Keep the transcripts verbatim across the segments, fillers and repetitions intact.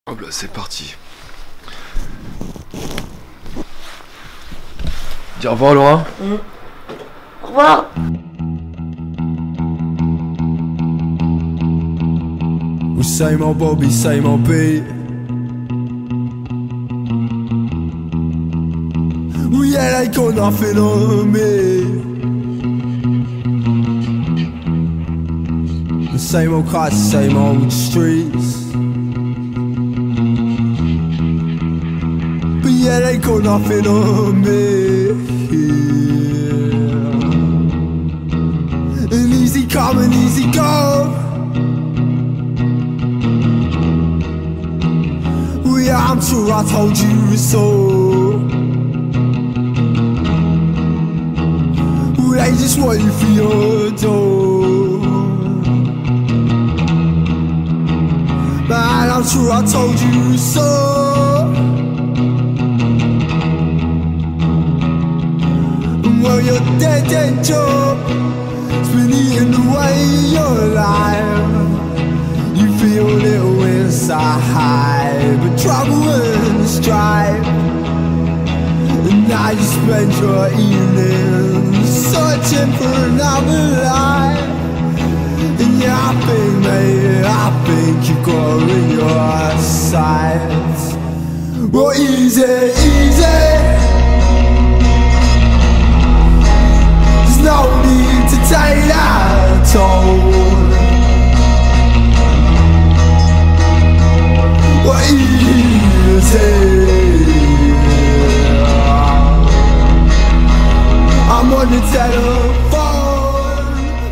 Hop là, c'est parti. Dis au revoir Laura. Mmh. Au revoir. We same old Bobby, same old beat. We yeah, they got nothing on me. The same old cars, same old streets. But yeah, they got nothing on me. Yeah. And easy come and easy go. Yeah, I'm sure I told you so. They just want you for your door. Man, I'm sure I told you so. Well, your dead end job has been eating away your life. You feel a little inside, but trouble and strife. And now you spend your evenings searching for another life. And yeah, I think, mate, I think you got her in your sights. Well, easy, easy. There's no need to take that toll. Well, easy. I'm on the telephone.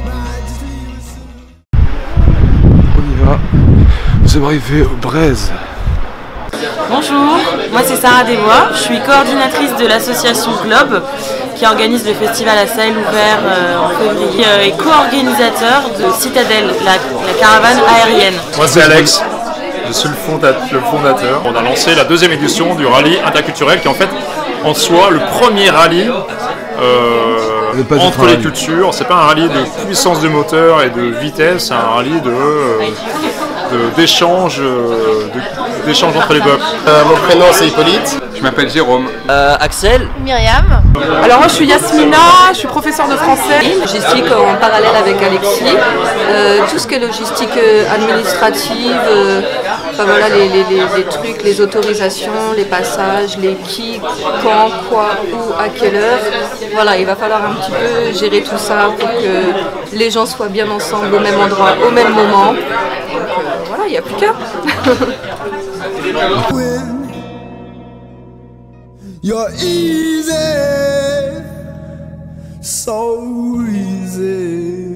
On y va. Nous sommes arrivés au Braise. Bonjour, moi c'est Sarah Desbois, je suis coordinatrice de l'association Globe qui organise le festival à ciel ouvert euh, en février euh, et co-organisateur de Citadelle, la, la caravane aérienne. Moi c'est Alex. Je suis le fondateur. On a lancé la deuxième édition du rallye interculturel qui est en fait en soi le premier rallye euh, entre les cultures. C'est pas un rallye de puissance de moteur et de vitesse, c'est un rallye de, euh, d'échange euh, d'échange entre les peuples. Euh, mon prénom c'est Hippolyte. Je m'appelle Jérôme. Euh, Axel. Myriam. Alors moi je suis Yasmina, je suis professeure de français. Logistique en parallèle avec Alexis. Euh, tout ce qui est logistique administrative, euh, enfin voilà les, les, les, les trucs, les autorisations, les passages, les qui, quand, quoi, où, à quelle heure. Voilà, il va falloir un petit peu gérer tout ça pour que les gens soient bien ensemble au même endroit, au même moment. Donc euh, voilà, il n'y a plus qu'à. You're easy, so easy.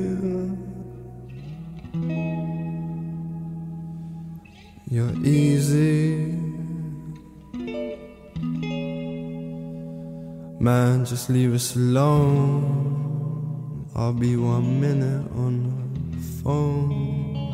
You're easy. Man, just leave us alone. I'll be one minute on the phone.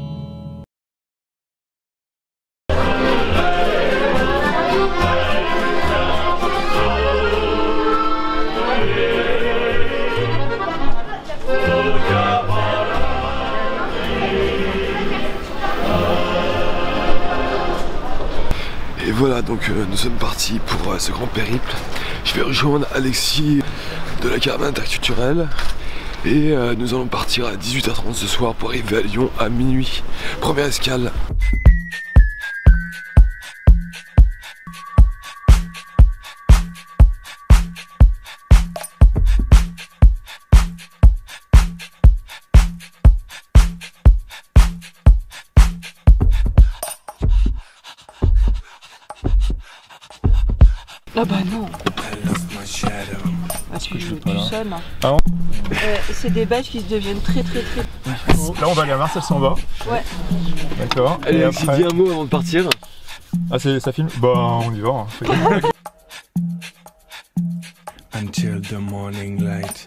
Et voilà, donc euh, nous sommes partis pour euh, ce grand périple. Je vais rejoindre Alexis de la caravane interculturelle. Et euh, nous allons partir à dix-huit heures trente ce soir pour arriver à Lyon à minuit. Première escale. Ah bah non. Est-ce que je joue tout seul hein. Ah bon euh, C'est des badges qui se deviennent très très très... Là on va aller à Marseille s'en va. Ouais. D'accord. Allez, Alexis, dis un mot avant de partir. Ah c'est ça filme. Bah on y va. Hein. Until the morning light.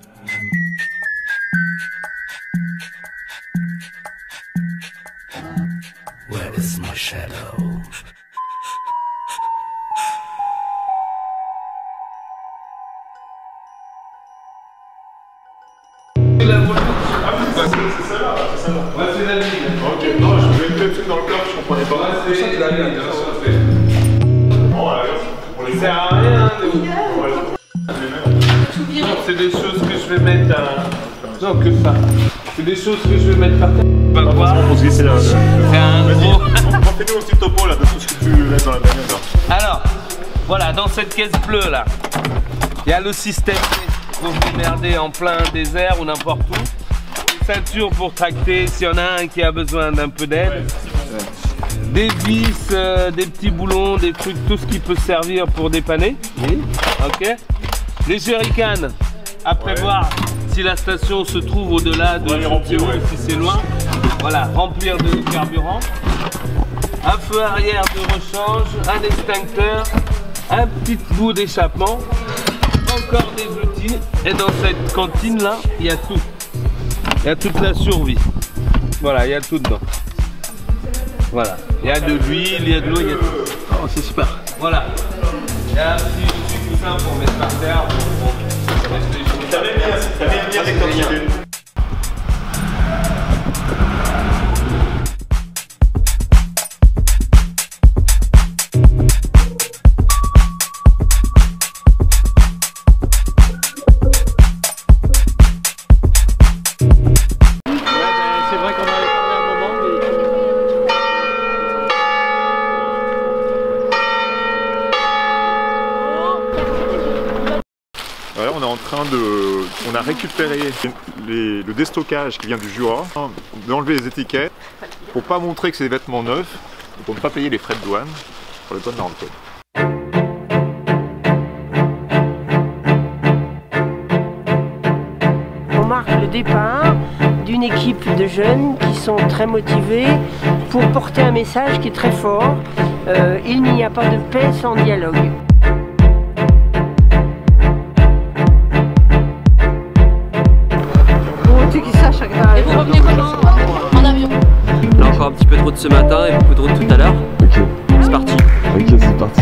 Where is my shadow? C'est celle-là, c'est celle-là. Ouais, c'est la ligne. Ok, non, je voulais le truc dans le corps, je comprenais sert à rien. C'est des choses que je vais mettre à... Non, que ça. C'est des choses que je vais mettre par terre. On va voir. C'est un gros... Fais-nous un petit topo là de tout ce que tu laisses dans la bagnole. Alors, voilà, dans cette caisse bleue là, il y a le système pour vous démerder en plein désert ou n'importe où. Ceinture pour tracter s'il y en a un qui a besoin d'un peu d'aide. Des vis, euh, des petits boulons, des trucs, tout ce qui peut servir pour dépanner. Oui. Ok. Les jerrycans, à prévoir ouais. Si la station se trouve au-delà de remplir, ouais. Si c'est loin. Voilà, remplir de carburant. Un feu arrière de rechange, un extincteur, un petit bout d'échappement, encore des outils. Et dans cette cantine là, il y a tout. Il y a toute la survie. Voilà, il y a tout dedans. Voilà. Il y a de l'huile, il y a de l'eau, il y a tout. Oh, c'est super. Voilà. Il y a un petit, petit coussin pour mettre par terre. Pour, pour rester chaud. Ça vient bien, ça vient bien avec l'oxygène. Voilà, on est en train de... On a récupéré les, le déstockage qui vient du Jura, d'enlever les étiquettes pour pas montrer que c'est des vêtements neufs, pour ne pas payer les frais de douane pour les douanes marocaines. On marque le départ d'une équipe de jeunes qui sont très motivés pour porter un message qui est très fort. Euh, il n'y a pas de paix sans dialogue. Et vous revenez comment? En avion? Là encore un petit peu de route ce matin et beaucoup de route tout à l'heure. Ok. C'est parti. Ok, c'est parti.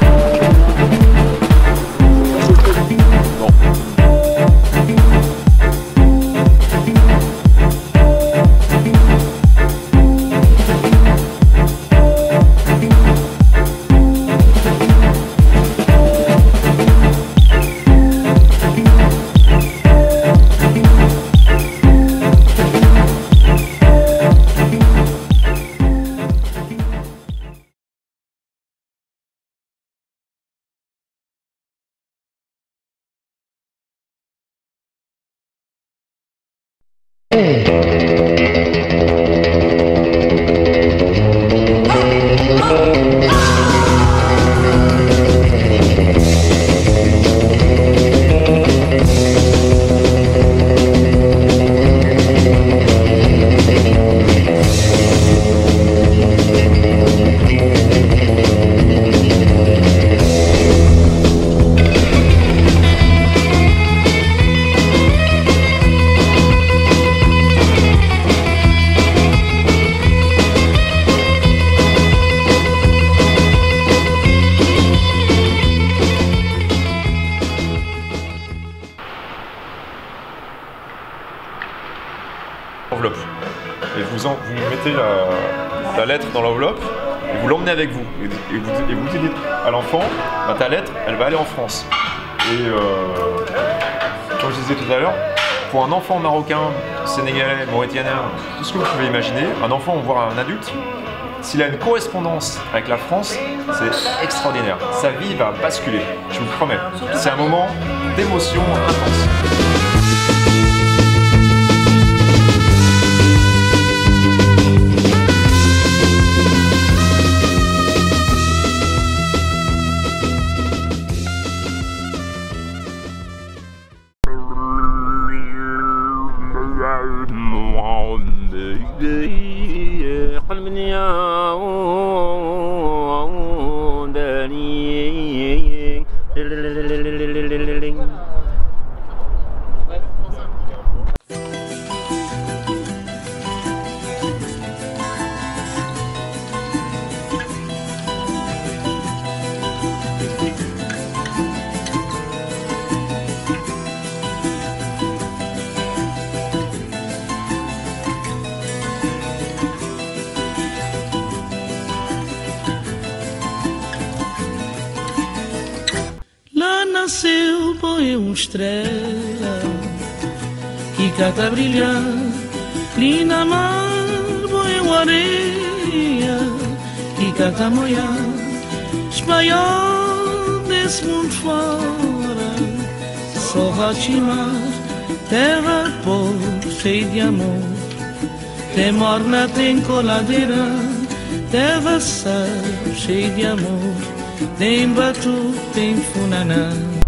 Enveloppe. Et vous, en, vous mettez la, la lettre dans l'enveloppe et vous l'emmenez avec vous. Et, et, vous, et vous dites à l'enfant, bah, ta lettre, elle va aller en France. Et euh, comme je disais tout à l'heure, pour un enfant marocain, sénégalais, mauritanien, tout ce que vous pouvez imaginer, un enfant, voire un adulte, s'il a une correspondance avec la France, c'est extraordinaire. Sa vie va basculer, je vous le promets. C'est un moment d'émotion intense. uma estrela que cata brilhar, linda mar, boa areia que cata moiar, espanhol desse mundo fora, só Rotimar, terra pobre, cheia de amor, tem morna, tem coladeira, terra sal, cheia de amor, tem batu, tem funaná.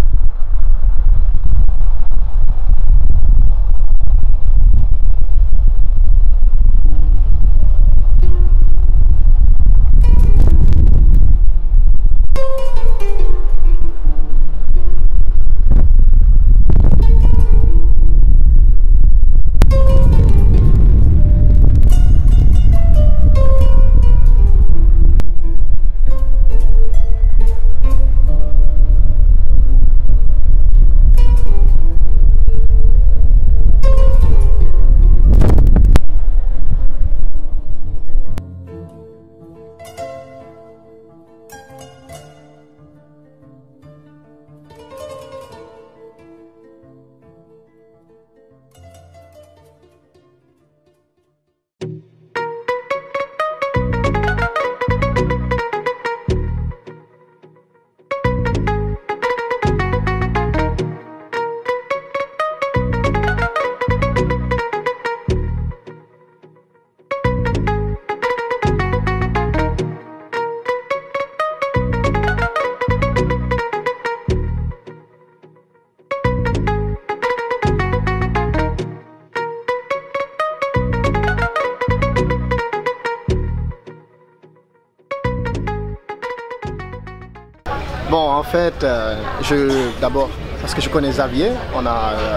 Bon, en fait, euh, je d'abord, parce que je connais Xavier, on a, euh,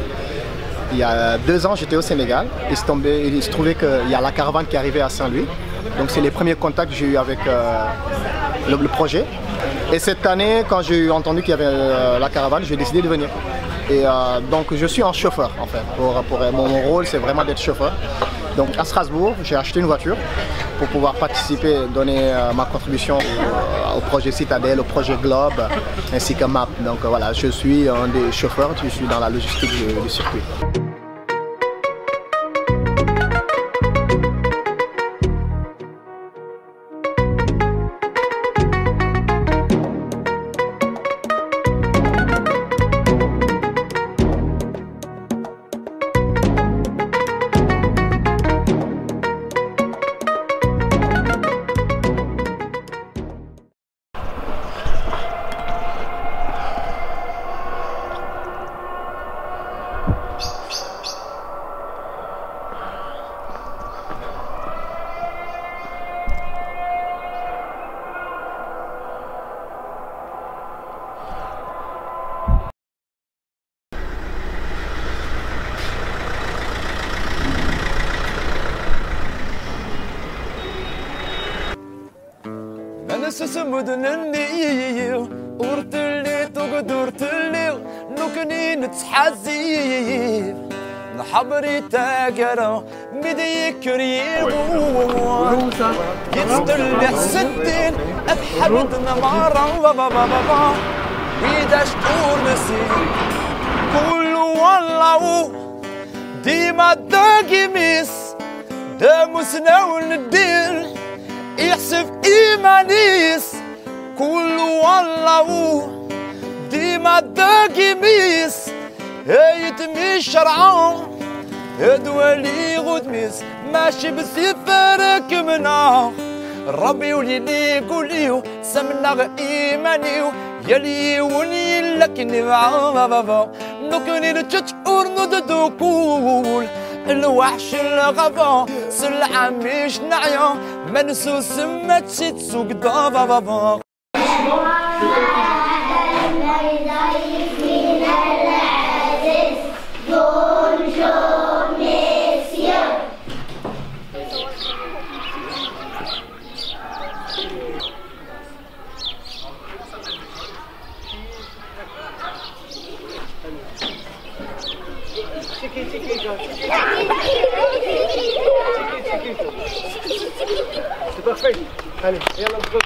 il y a deux ans, j'étais au Sénégal, il se, tombait, il se trouvait qu'il y a la caravane qui arrivait à Saint-Louis, donc c'est les premiers contacts que j'ai eu avec euh, le, le projet. Et cette année, quand j'ai entendu qu'il y avait euh, la caravane, j'ai décidé de venir. Et euh, donc je suis un chauffeur en fait, pour, pour, mon, mon rôle c'est vraiment d'être chauffeur. Donc à Strasbourg, j'ai acheté une voiture pour pouvoir participer, donner euh, ma contribution au, au projet Citadelle, au projet Globe, ainsi que M A P. Donc euh, voilà, je suis un des chauffeurs, je suis dans la logistique du, du circuit. سسمدنني ورتلي تقدرتلي نكني نتحزيف نحبري تاكرا مدي كريمو يتستلي حسدين أبحبتنا مرة بابا بابا ويدا شكور نسي كل والله ديما داقي ميس دامسنا وندير يحسب إيمانيس كل والله ديما داقي ميس هيتمي شرعان هدوالي غدميس ماشي بسفرك منا ربي وليلي قوليو سمنا إيمانيو يلي ولي لكني معاه نكني نتشور نددوكول الوحش الغابة سلعة مش نعيا منسوس ما تسوق دابا بابا C'est parti. Parfait. Allez, et à l'autre.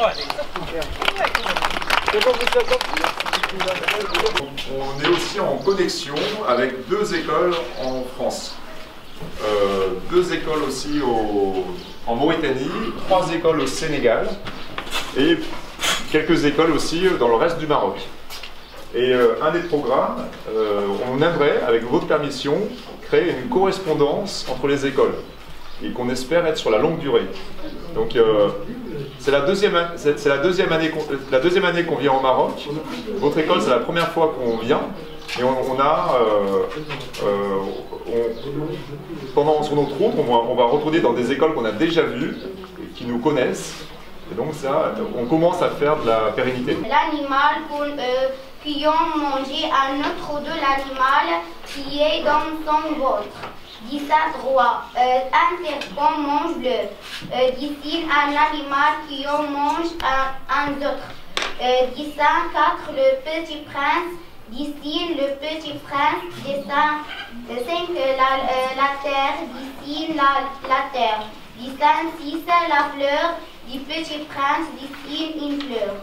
On est aussi en connexion avec deux écoles en France. Euh, deux écoles aussi au, en Mauritanie, trois écoles au Sénégal et quelques écoles aussi dans le reste du Maroc. Et euh, un des programmes, euh, on aimerait, avec votre permission, créer une correspondance entre les écoles et qu'on espère être sur la longue durée. Donc euh, c'est la deuxième, c'est la deuxième année qu'on, la deuxième année qu'on vient au Maroc. Votre école, c'est la première fois qu'on vient. Et on, on a, euh, euh, on, pendant sur notre route, on va, on va retourner dans des écoles qu'on a déjà vues, qui nous connaissent. Et donc ça, on commence à faire de la pérennité. L'animal euh, qui ont mangé un autre de l'animal qui est dans son ventre. Dit ça droit. Euh, un serpent mange l'œuf. Euh, D'ici un animal qui en mange un, un autre. Euh, dit ça quatre le petit prince. D'ici le petit prince. Dessin cinq la, euh, la terre. D'ici la, la terre. Dessin six la fleur. Du petit prince. D'ici une fleur.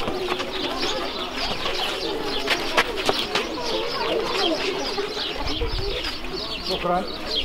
شكرا.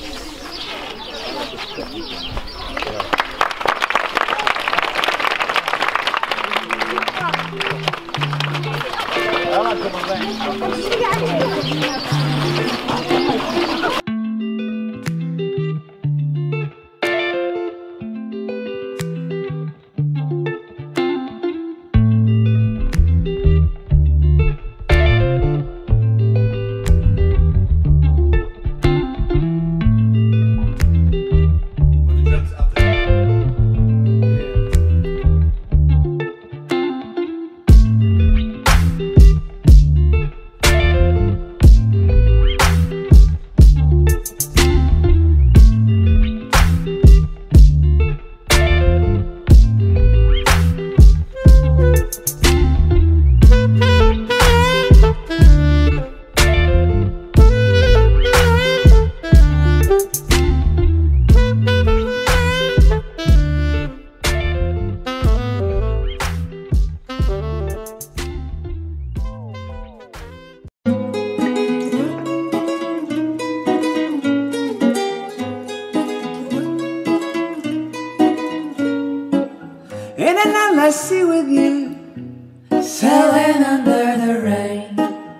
In an endless sea with you, sailing under the rain.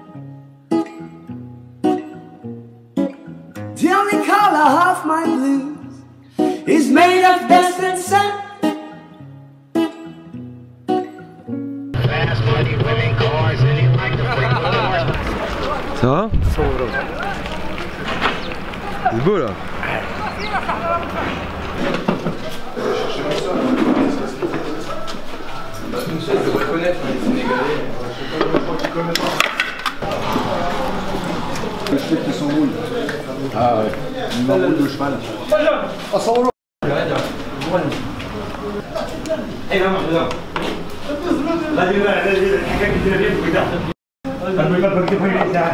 The only color of my blues is made of dust and sand. Fast money, women, cars, and he like to break the doors. Ça va? C'est beau là. Je devrais connaître les Sénégalais. Je sais pas comment tu connais. Le cheval qui s'enroule. Ah ouais. Il m'enroule le cheval. Ah, s'enroule. Eh non, non. La vie, la vie, quelqu'un qui te vient, regarde. Ça ne peut pas que tu prennes ça.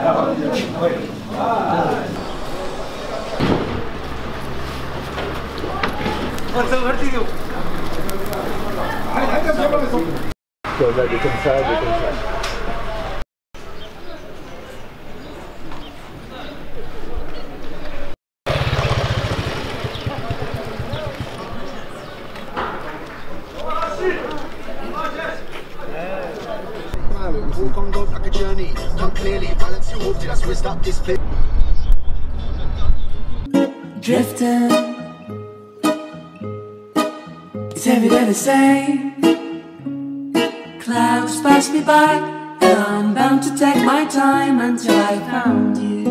What's up, what do you do? Comme ça, des comme ça, des comme ça. Walk on God like a journey. Come clearly, balance your hope till I switched up this place. Drifting, it's every day the same. Clouds pass me by, and I'm bound to take my time until I found you.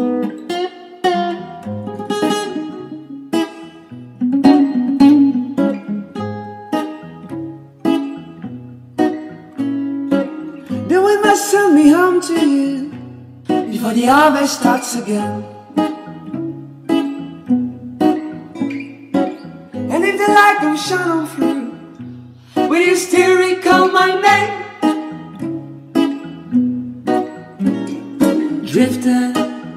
The wind must send me home to you before the harvest starts again. And if the light don't shine on through, will you still recall my name? Drifting,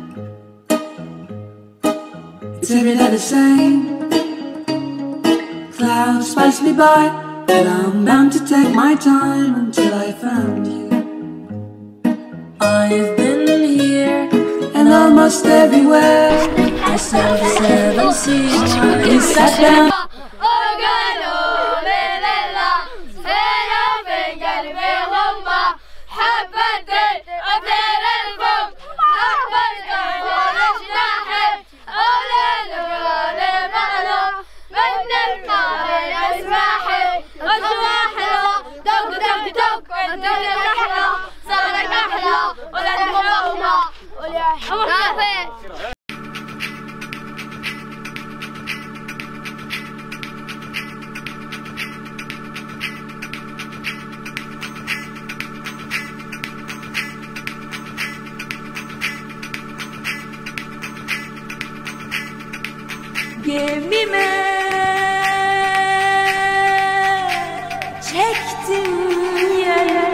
it's every day the same. Clouds pass me by, but I'm bound to take my time until I found you. I've been here and almost everywhere. I saw the seven seas. You sat down. Gevime çektim yere.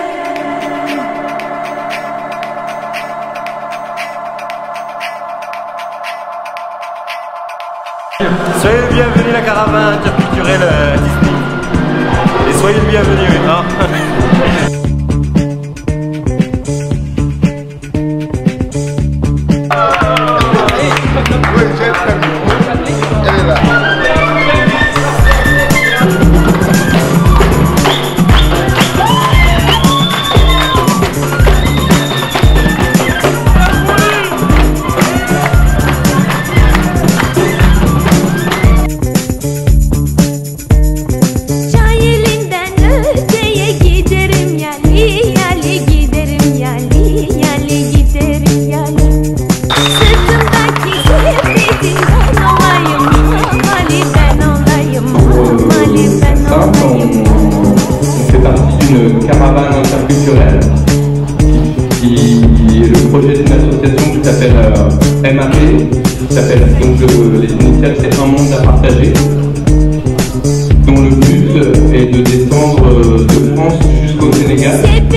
Soyez le bienvenu à la caravane interculturelle euh, Disney. Et soyez le bienvenu, hein. Caravane interculturelle qui est le projet d'une association qui s'appelle euh, M A P, qui s'appelle donc le, les initiales c'est Un Monde à Partager, dont le but est de descendre de France jusqu'au Sénégal.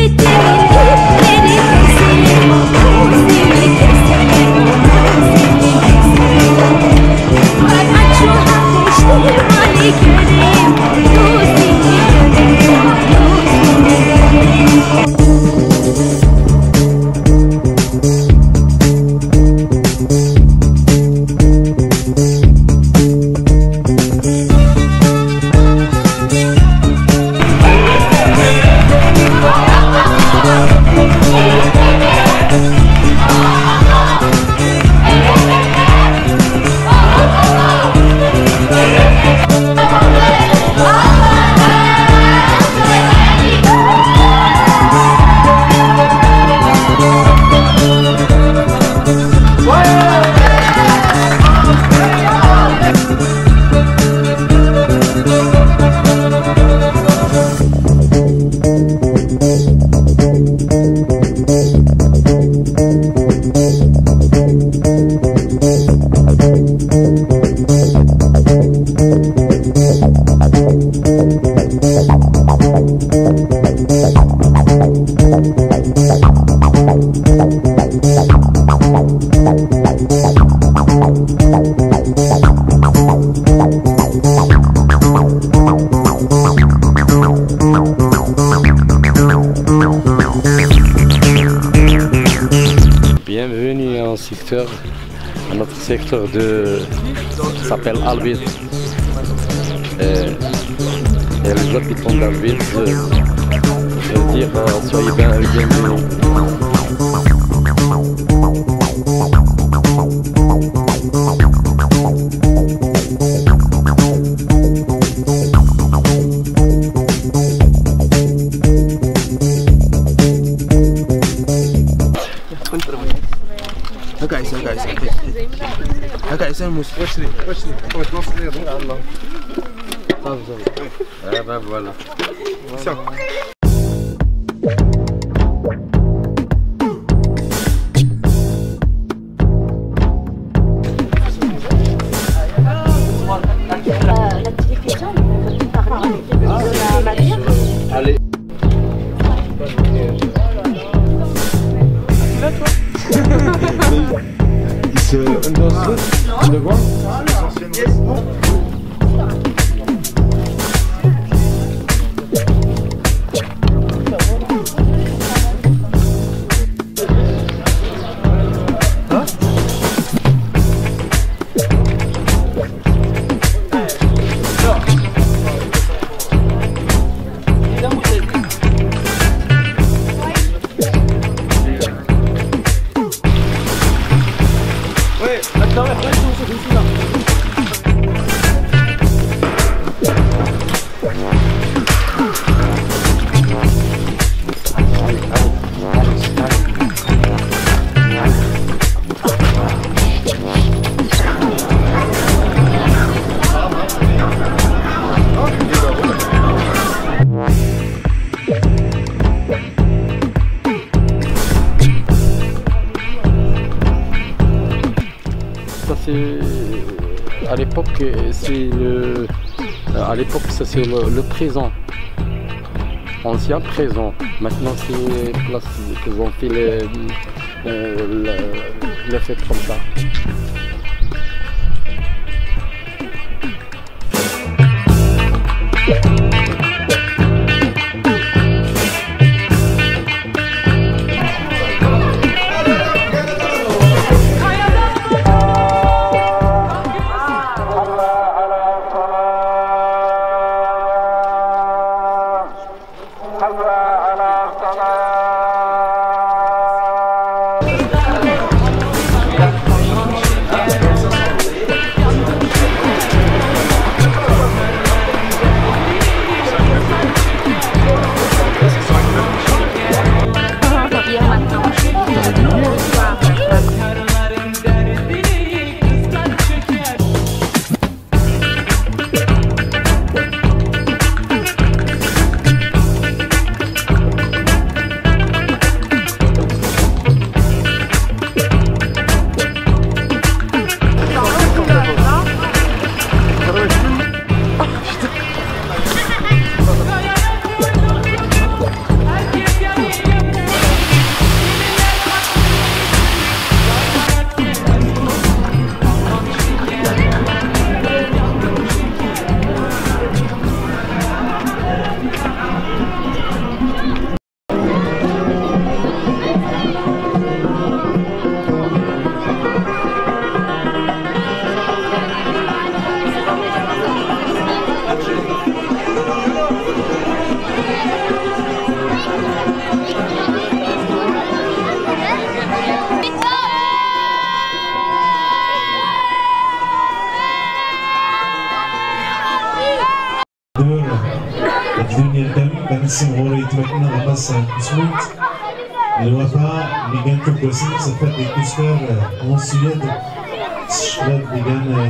Bienvenue en secteur, à notre secteur de s'appelle Alvit. Et, et les habitants d'Alvit, je veux dire, soyez bien bienvenus. هكا عيسى هكا عيسى هكا عيسى الموس واش لي واش لي واش نوصل لي على الله صافي صافي اه فوالا Allez. Ist äh, Understood? Underground? À l'époque, c'est le, à l'époque, ça c'est le, le présent, ancien présent. Maintenant, c'est place qu'ils ont fait les, euh, les fêtes comme ça. الدنيا الدم بنسم غوري تمكنا غمس كسموت الوفاء لجان تبوسين سفر دي كسكر منصيد الشباب لجان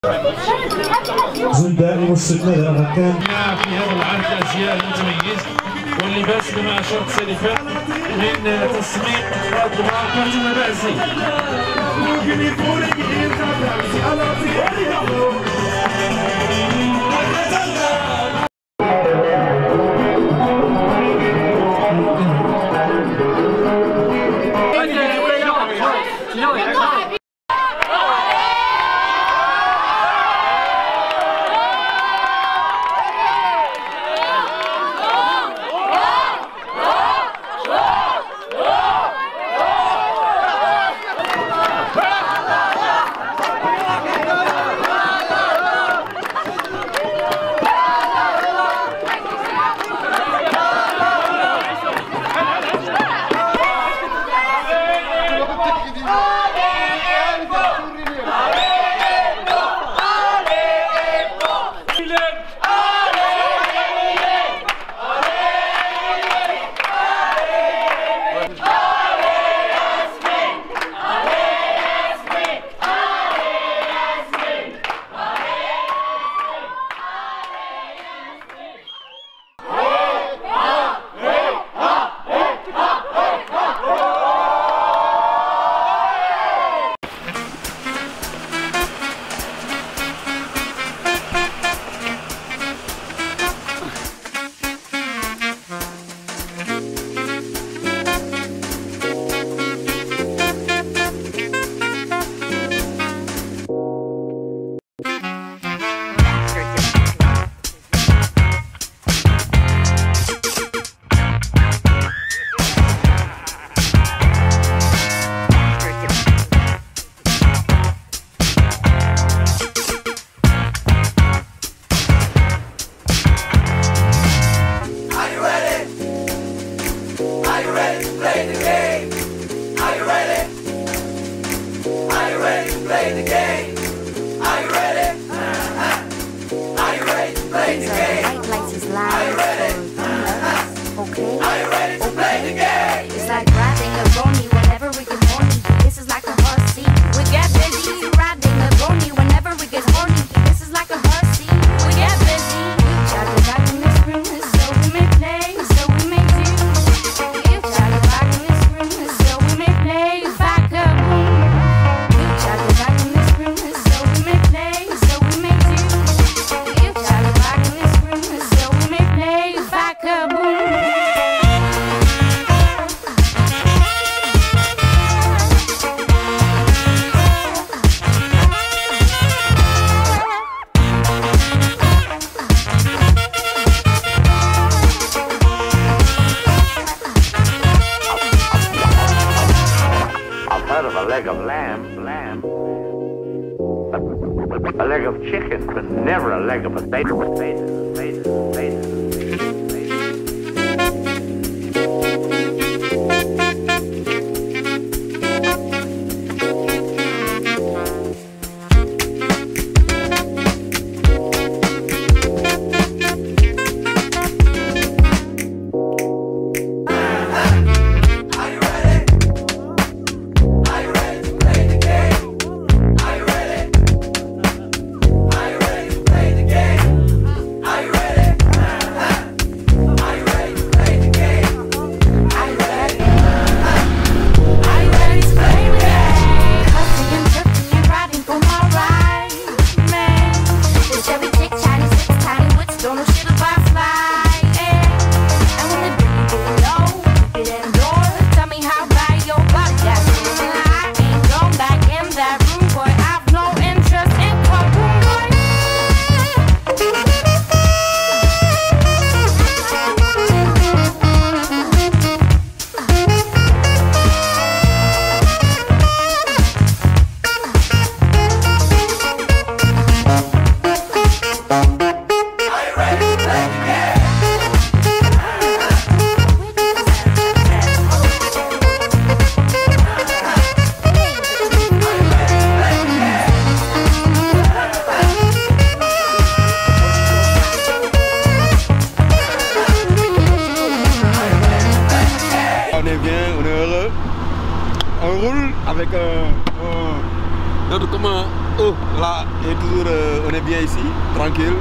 زنداني والسكنة لأغاكان في هذا العرض الأزياء المتميز واللباس كما أشرت سالفا من تصميم فاطمة رأسي A leg of chicken, but never a leg of potato. Potatoes, potatoes, potatoes. On roule avec un, un notre comme un E là et toujours euh, on est bien ici, tranquille.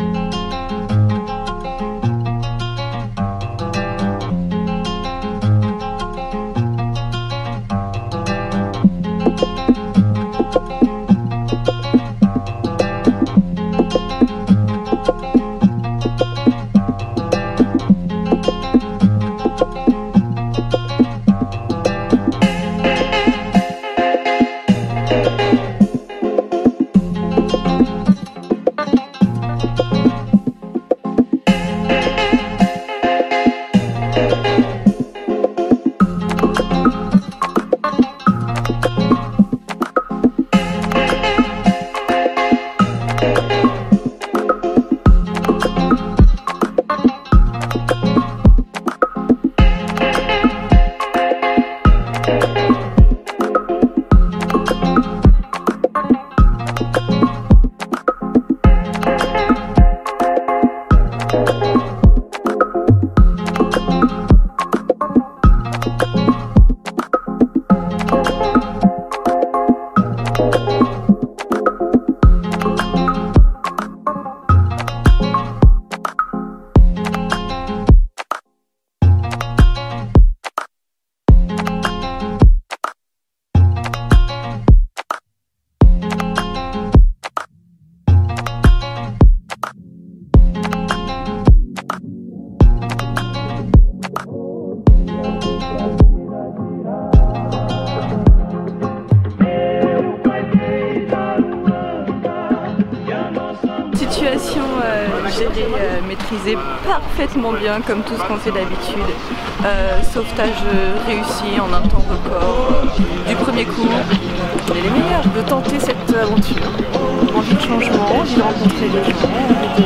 Situation euh, gérée, euh, maîtrisée parfaitement bien comme tout ce qu'on fait d'habitude. Euh, sauvetage réussi en un temps record. Du premier coup, on est les meilleurs de tenter cette aventure. Envie de changement, envie de rencontrer des gens, envie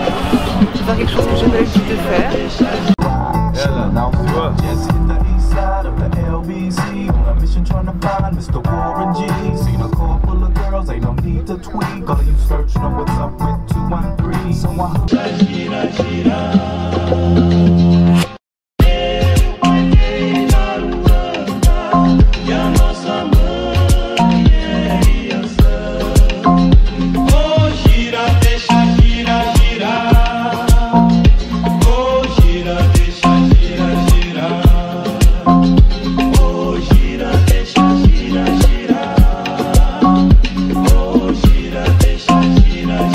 de, de faire quelque chose que j'ai pas l'habitude de faire. Trying to find Mister Warren G. Seen a car full of girls, ain't no need to tweak. All of you searching on what's up with two one three. So I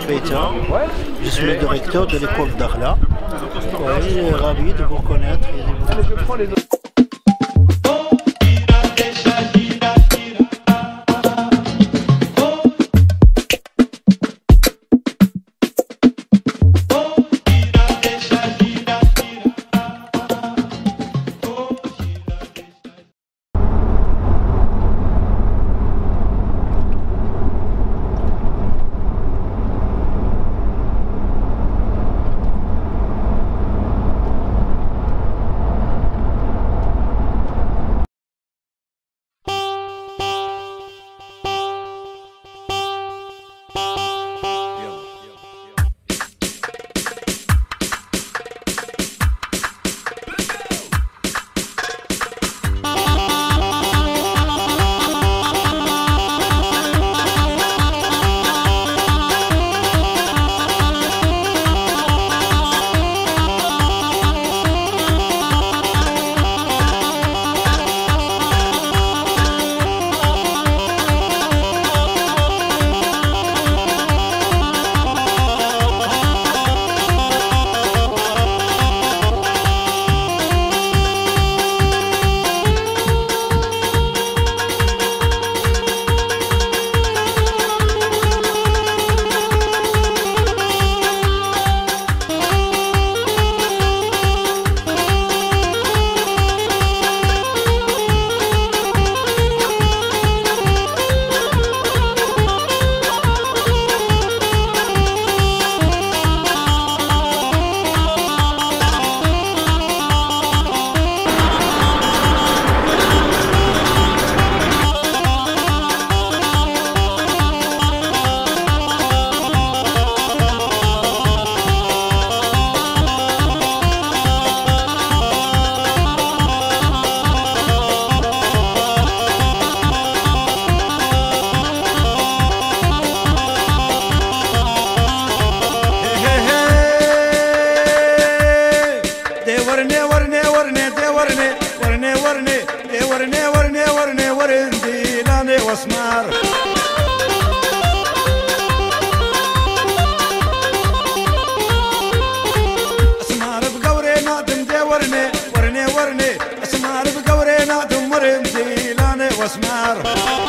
Feita. Je suis le directeur de l'école d'Arla. Ouais, je suis ravi de vous connaître. Et de vous... واسمار اسمار بقوري نادم دي ورني ورني ورني اسمار بقوري نادم ورنتي لاني واسمار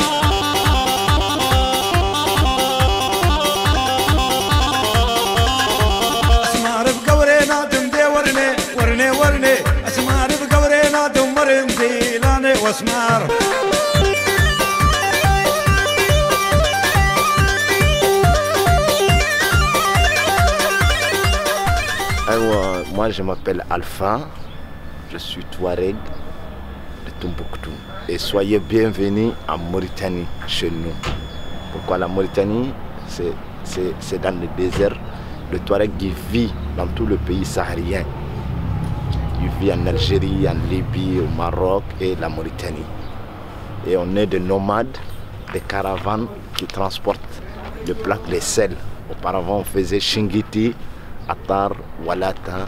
اسمار بقوري نادم دي ورني ورني ورني اسمار بقوري نادم ورنتي لاني واسمار Alors, moi je m'appelle Alpha, je suis Touareg de Tombouctou et soyez bienvenus en Mauritanie chez nous. Pourquoi la Mauritanie? C'est dans le désert. Le Touareg il vit dans tout le pays saharien. Il vit en Algérie, en Libye, au Maroc et la Mauritanie. Et on est des nomades, des caravanes qui transportent le plaques, les sels. Auparavant on faisait Shingiti, Attar, Walata,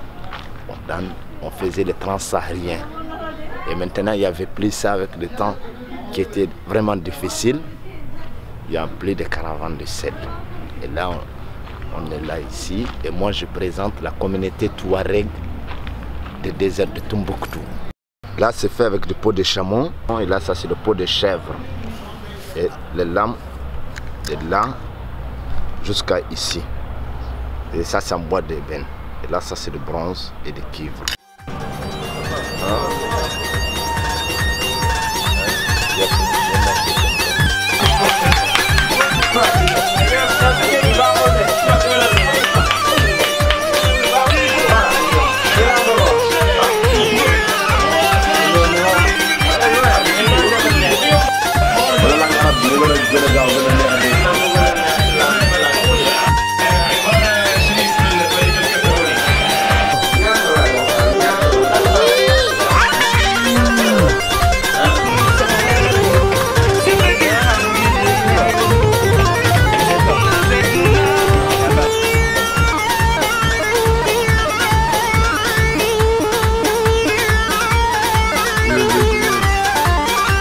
on faisait les transsahariens. Et maintenant, il n'y avait plus ça avec le temps qui était vraiment difficile. Il y a plus de caravanes de sel. Et là, on, on est là ici. Et moi, je présente la communauté Touareg du désert de Tombouctou. Là, c'est fait avec des peaux de chameau. Et là, ça, c'est le peau de chèvre. Et les lames, de là jusqu'à ici. Et ça, c'est en bois d'ébène. Et là, ça, c'est de bronze et de cuivre.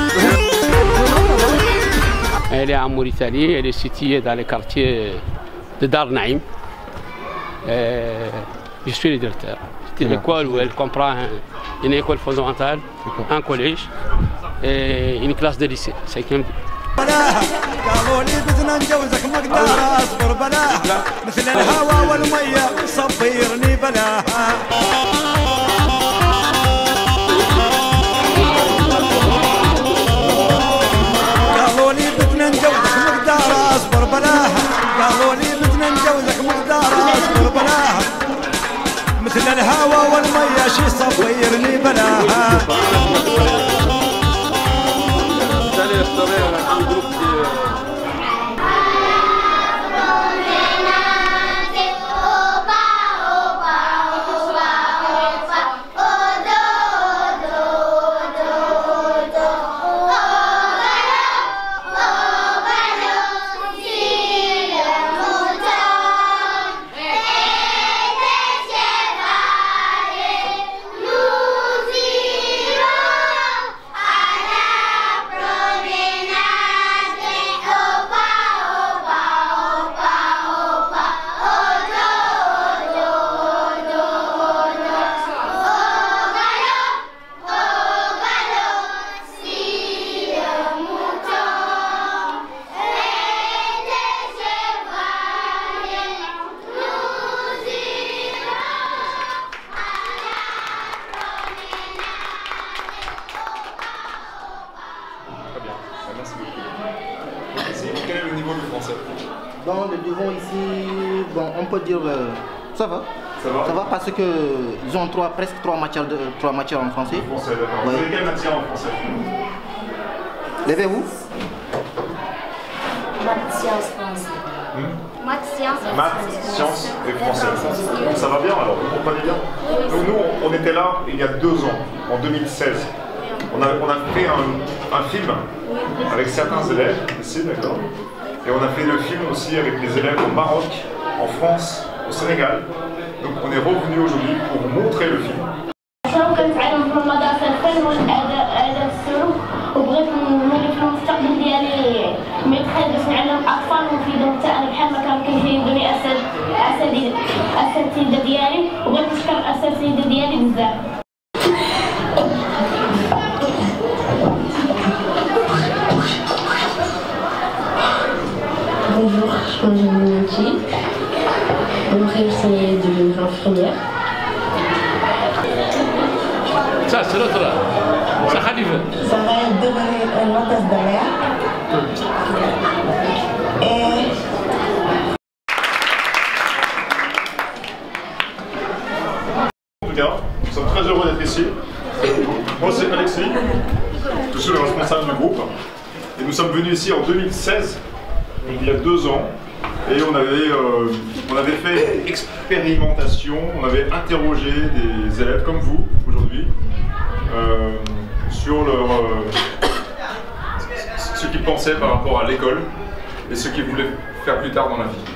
Elle est en Mauritanie, elle est située dans le quartier de Dar Naïm. Je suis le directeur. C'est une école où elle comprend une école fondamentale, un collège et une classe de lycée. cinquième. قالوا لي بدنا نجوزك مقدار اصبر بلاها مثل الهوى والميه صبرني بلاها قالوا لي بدنا نجوزك مقدار اصبر بلاها قالوا لي بدنا نجوزك مقدار اصبر بلاها مثل الهوى والميه شي صبرني بلاها Quel est le niveau du français? Dans le niveau ici, bon, on peut dire euh, ça va. Ça va. Ça va parce que ils ont trois, presque trois matières, de, trois matières en français. Français, d'accord. Ouais. Vous avez quelle matière en français? Levez-vous. Maths, sciences, français. Hmm? Maths, sciences, Maths, sciences et français. Donc ça va bien alors, vous comprenez bien? Donc nous, on était là il y a deux ans, en deux mille seize. On a, on a fait un, un film avec certains élèves ici, d'accord? Et on a fait le film aussi avec des élèves au Maroc, en France, au Sénégal. Donc on est revenu aujourd'hui pour montrer le film. كنتعلم في المدرسة الفن والآداب السلوك وبغيت نولي في المستقبل ديالي ميتخيل باش نعلم الأطفال ونفيدهم حتى أنا بحال ما كانوا كيفيدوني الأساتذة ديالي وبغيت نشكر الأساتذة ديالي بزاف. Bonjour, je m'appelle Monique. Mon rêve c'est de devenir infirmière. Ça, c'est l'autre là. Ça, Khalifa. Ça va être devenir un hôtesse de l'air. Et... En tout cas, nous sommes très heureux d'être ici. Moi c'est Alexis, je suis le responsable du groupe. Et nous sommes venus ici en deux mille seize, il y a deux ans. Et on avait, euh, on avait fait expérimentation, on avait interrogé des élèves comme vous aujourd'hui euh, sur leur, euh, ce qu'ils pensaient par rapport à l'école et ce qu'ils voulaient faire plus tard dans la vie.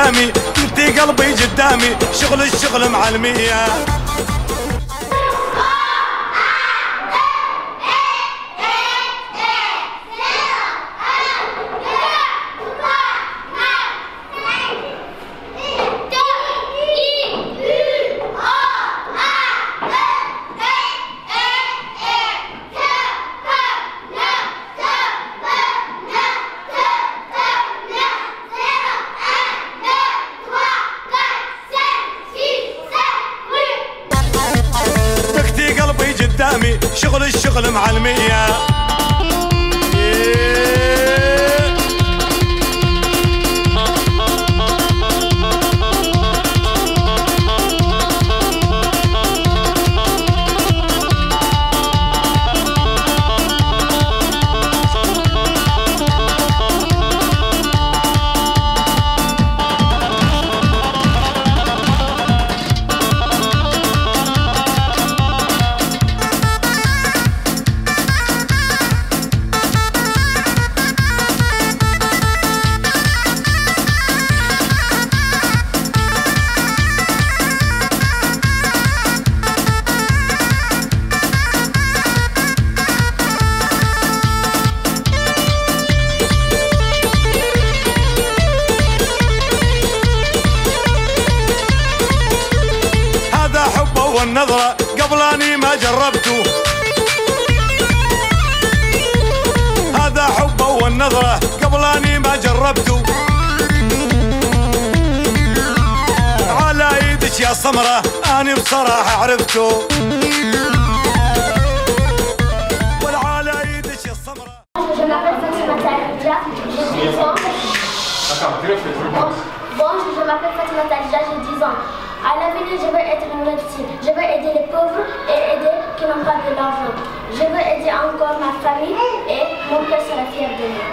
قدامي انتي قلبي قدامي شغل الشغل معلمية شغل الشغل معلمية والنظرة قبلاني ما جربته هذا حبه والنظرة قبلاني ما جربته على ايدك يا سمرة اني بصراحة عرفته والعلى ايدك يا سمرة. Je m'appelle Fatima Talja, j'ai dix ans. Bon, je m'appelle Fatima Talja, j'ai dix ans. À l'avenir, je veux être une médecine. Je veux aider les pauvres et aider qui n'ont pas de l'argent. Je veux aider encore ma famille et mon père sera fier de moi.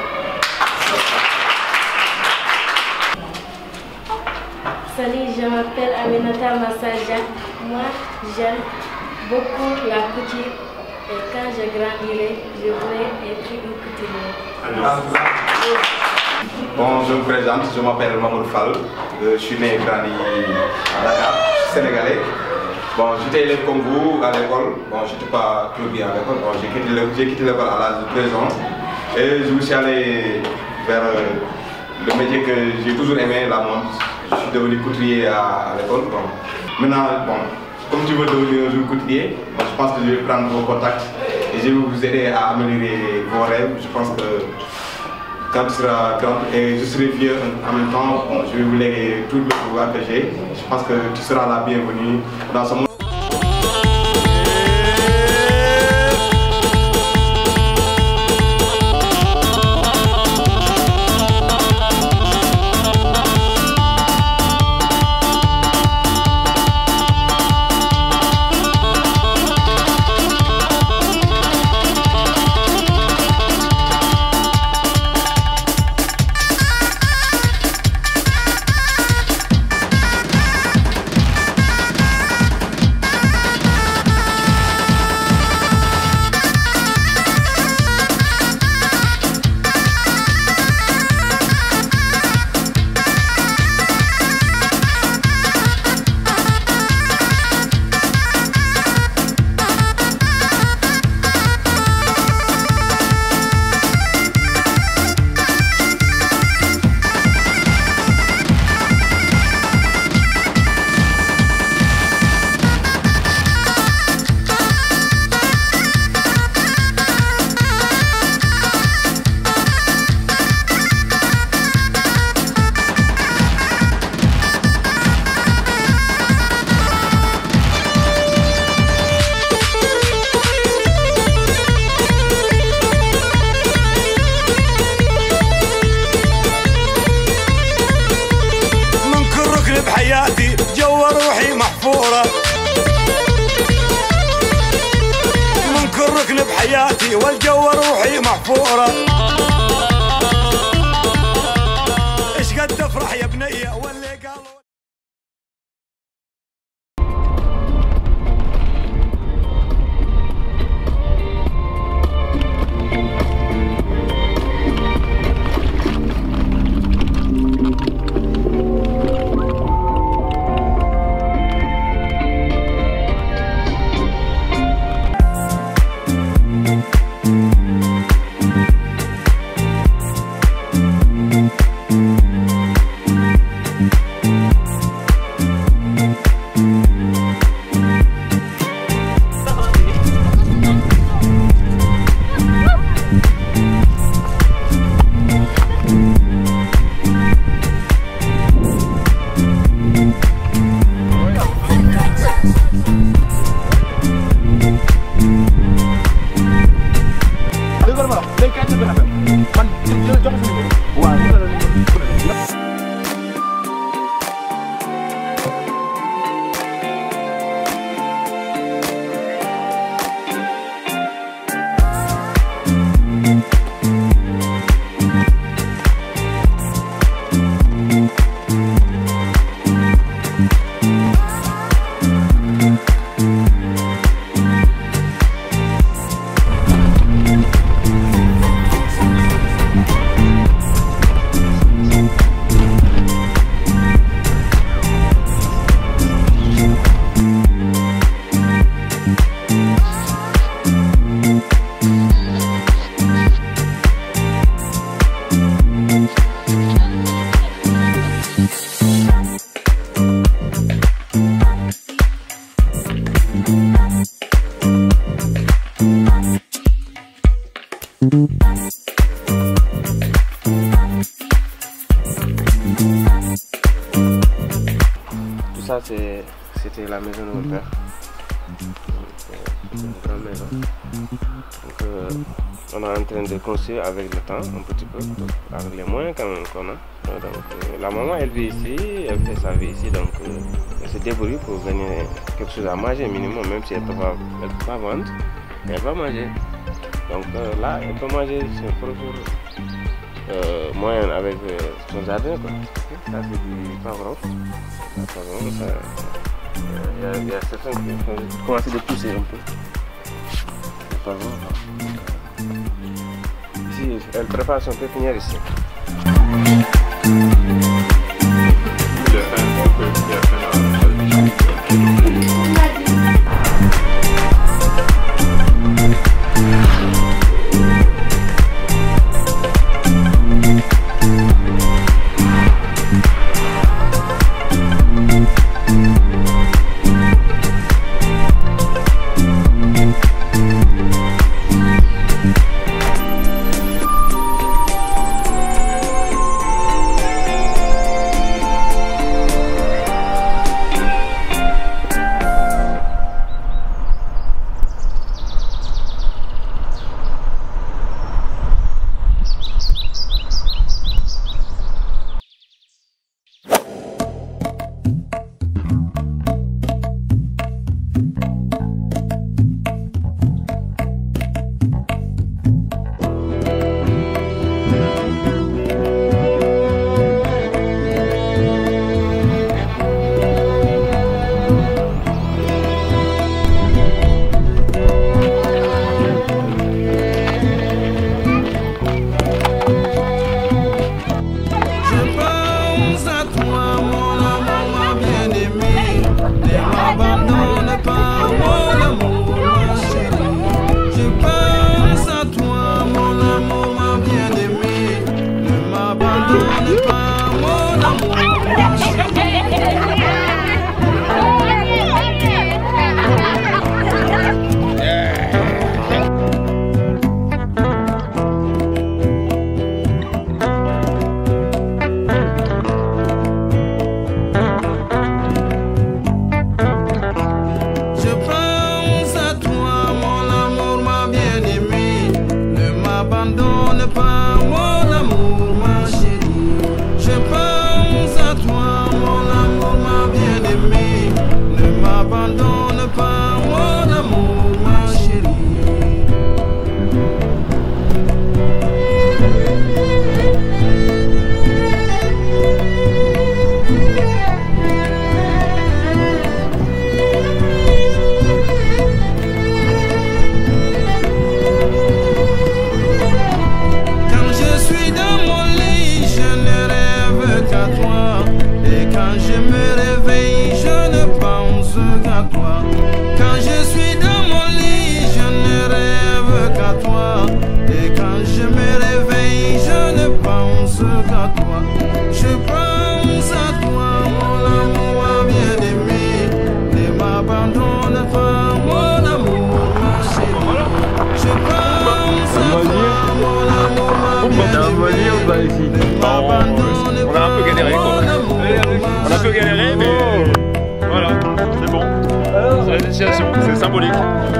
Salut, je m'appelle Aminata Massaja. Moi, j'aime beaucoup la couture et quand je grandirai, je voudrais être une couturière. Bon, je me présente, je m'appelle Mamoud Fall, euh, je suis né et grandi à Dakar, sénégalais. Bon, j'étais élève comme vous à l'école, bon, je n'étais pas tout bien à l'école, bon, j'ai quitté l'école à l'âge de treize ans et je me suis allé vers euh, le métier que j'ai toujours aimé, la mode. Je suis devenu couturier à, à l'école. Bon. Maintenant, bon, comme tu veux devenir un jour couturier, bon, je pense que je vais prendre vos contacts et je vais vous aider à améliorer vos rêves. Je pense que quand tu seras grand et je serai vieux en même temps, bon, je vais vous léguer tout le pouvoir que j'ai. Je pense que tu seras la bienvenue dans ce monde. بحياتي جوا روحي محفورة من كل ركن بحياتي والجو روحي محفورة ايش قد افرح يا بنية واللي قالوا Tout ça, c'était la maison de mon père. Une grande maison. Donc, euh, on est en train de construire avec le temps, un petit peu, donc, avec les moyens quand même qu'on a. Donc, euh, la maman, elle vit ici, elle fait sa vie ici, donc euh, elle se débrouille pour gagner quelque chose à manger minimum, même si elle ne peut, peut pas vendre, mais elle va manger. Donc euh, là, elle peut manger ses propres euh, moyens avec euh, son jardin, quoi. Ça, c'est du pavron. Le pavron, ça, il y a, il y a certains qui commencent à pousser un peu. Le pavron, ici, elle prépare son pépinière ici. On a un peu galéré quoi. On a un peu galéré mais voilà, c'est bon. C'est l'initiation, c'est symbolique.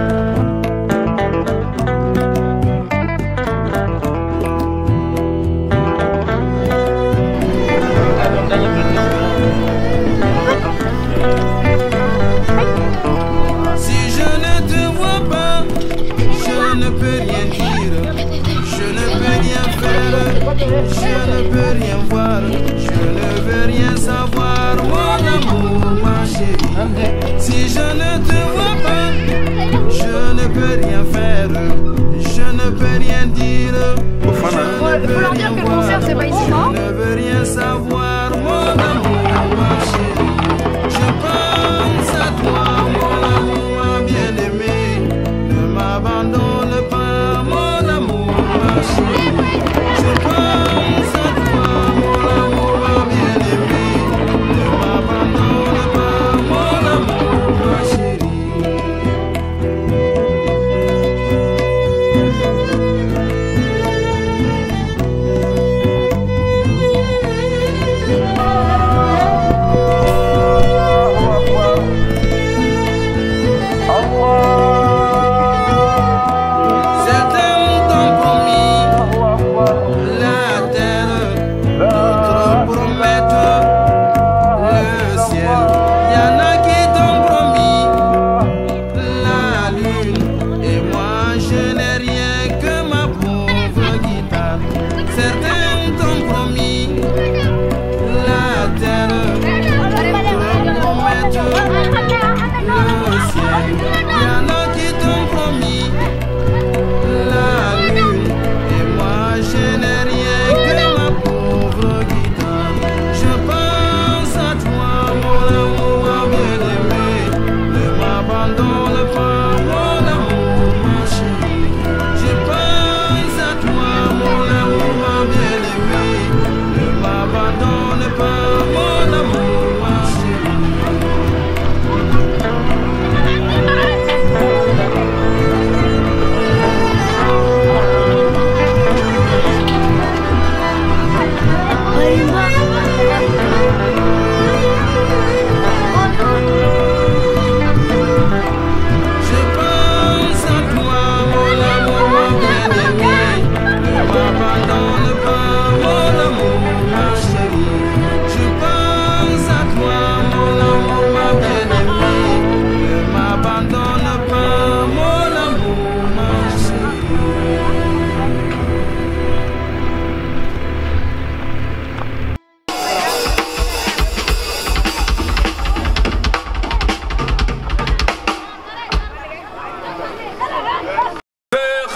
Si je ne te vois pas, je ne peux rien dire, je ne peux rien faire, je ne peux rien voir, je ne veux rien savoir, mon amour, ma chérie. Si je ne te vois pas, je ne peux rien faire, je ne peux rien dire, je ne peux rien voir, je ne veux rien savoir, mon amour, ma chérie. Je pense à toi, mon amour bien-aimé, ne m'abandonne pas, mon amour, ma chérie. Je pense à toi, mon amour bien-aimé, ne m'abandonne pas, mon amour, ma chérie.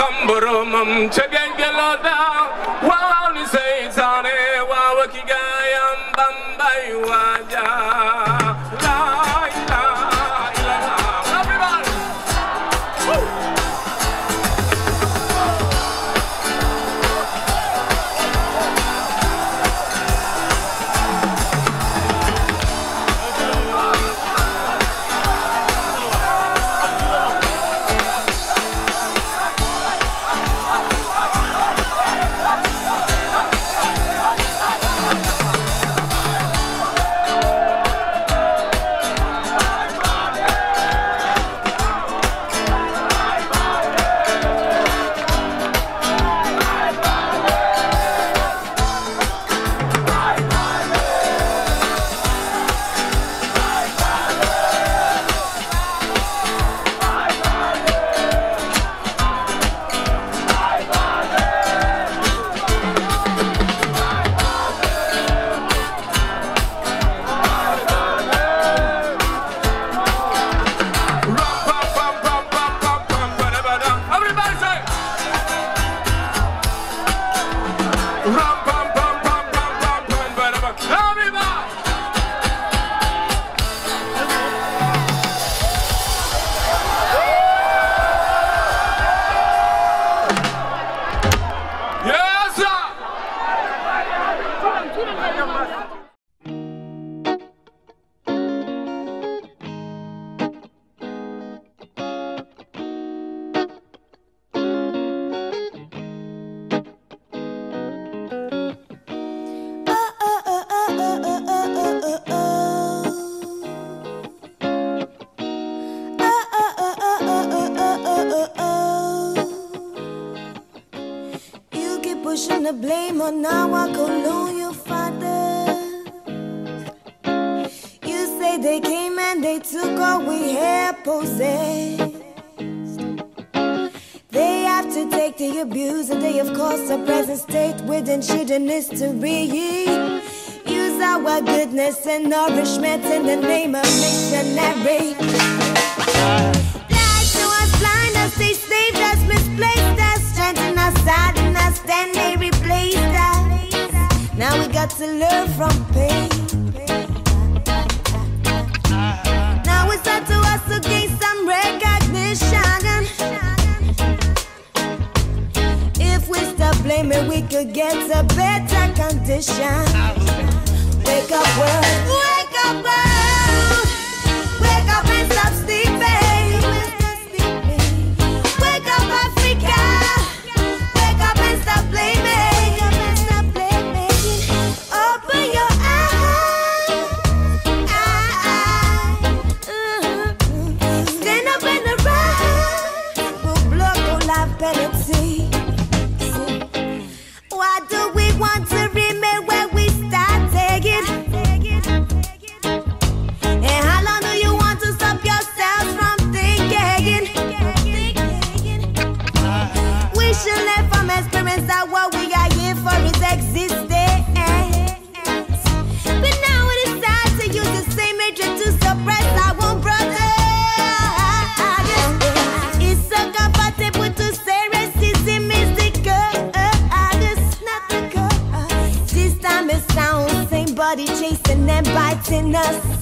Kamburumum Chagangaloda, wow, ni say Tane, wow, Kigayam Bambai Waja. Pushing the blame on our colonial fathers. You say they came and they took all we had possessed. They have to take the abuse and they of course the present state with ancient history. Use our goodness and nourishment in the name of missionary. Lies to us, blind us, they saved us, misplaced us, strengthened us, saddened us, then they replaced us. Now we got to learn from pain. Now it's up to us to gain some recognition. If we stop blaming, we could get a better condition. Wake up world, wake up world, wake up and stop sleeping. Wake up Africa, wake up and stop blaming. Open your eyes, stand up in the rise, we'll block all our penalty. Why do we want to remain where we started? And how long do you want to stop yourselves from thinking? We should learn from experience that what we are here for is existence. But now it is time to use the same hatred to suppress our own brothers. It's so comfortable to say racism is the cause, not the cause. This time it's our own same body chasing and biting us.